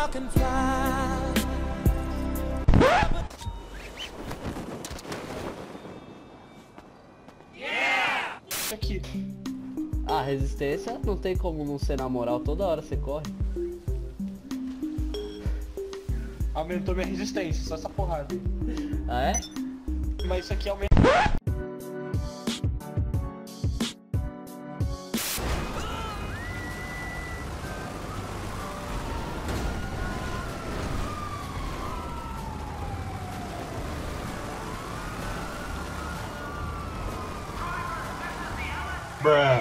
can fly. Aqui. Ah, resistência não tem como não ser na moral, toda hora você corre. Aumentou minha resistência, só essa porrada. Ah, é? Mas isso aqui aumenta. Bruh.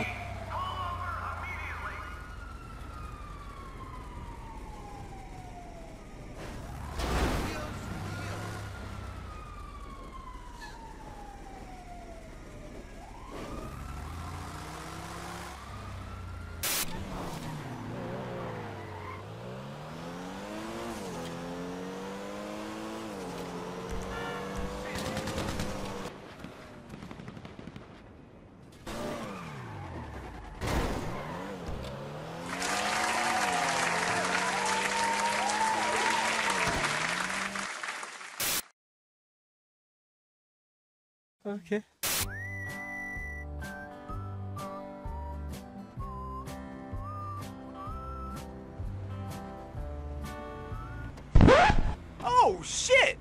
Okay. Oh shit!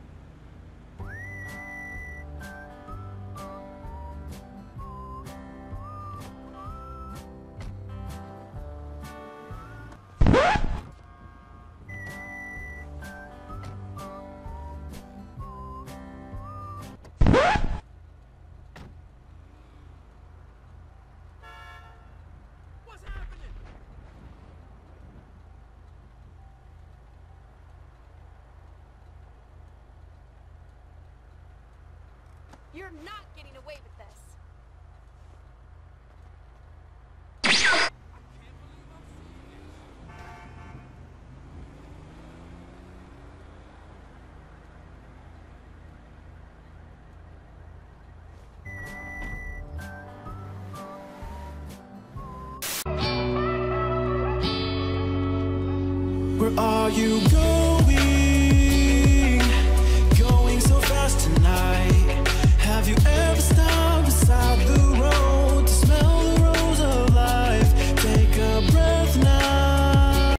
You're not getting away with this. Where are you going?